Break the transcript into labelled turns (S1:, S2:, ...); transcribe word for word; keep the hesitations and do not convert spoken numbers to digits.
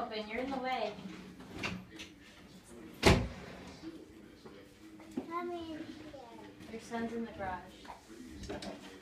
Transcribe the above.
S1: open. You're in the way.
S2: Come in here.
S1: Your son's in the garage.